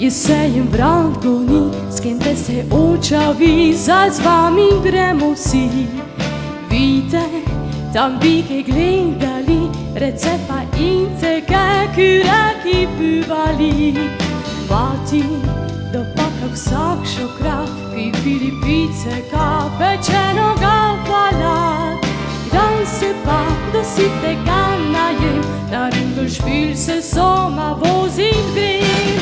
Ki se jim vrat goni, s kim te se očavi, zdaj z vami gremo vsi. Vidite, tam bi kaj gledali, recepa in tega, ki reki pivali. Mati dopaka vsak šokrat, ki pili pice, ka pečenoga palat. Kdaj se pa, da si tega najem, na Ringelspiel se soma vozim grem.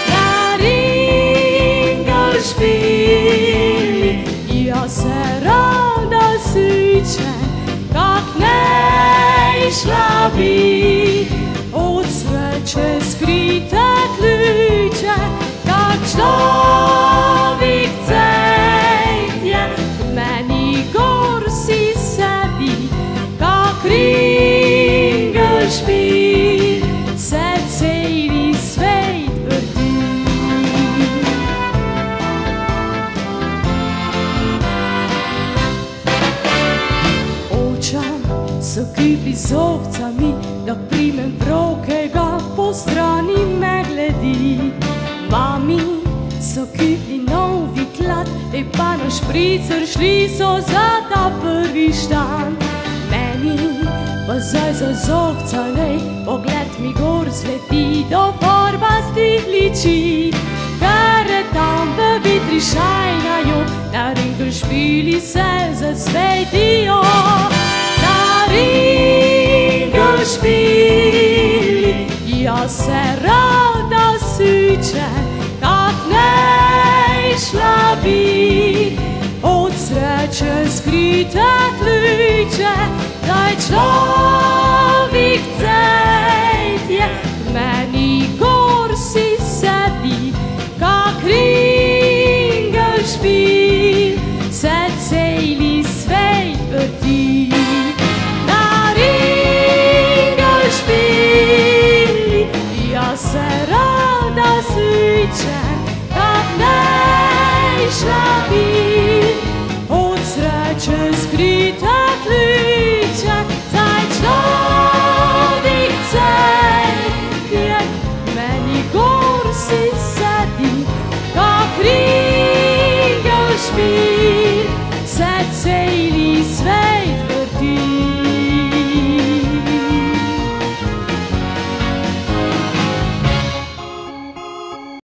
Ja se rada sličem, kak ne išla bi, od sreče skrite ključe, kak človek cejtje, meni gor si sebi, kak Ringelspiel, se celi svet vrti. So kipi z ovcami, da primem vrokega, po strani me gledi. Mami so kipi novi klad, te pa na špricer šli so za ta prvi štan. Meni pa zdaj za zovca lej, pogled mi gor zleti do borbastih liči. Ker tam v vitri šajnajo, na Ringelspieli se zasvetijo. Ringelspiel, ja se rada sličem, kak ne išla bi, od sreče skrite ključe, daj človek cejtje, meni gor si sebi, kak Ringelspiel, se celi svet vrti. Se rada sličem, kak ne išla bi, od sreče skrite ključe, zdaj človek cejtje, meni gor si sedi, kak Ringelspiel.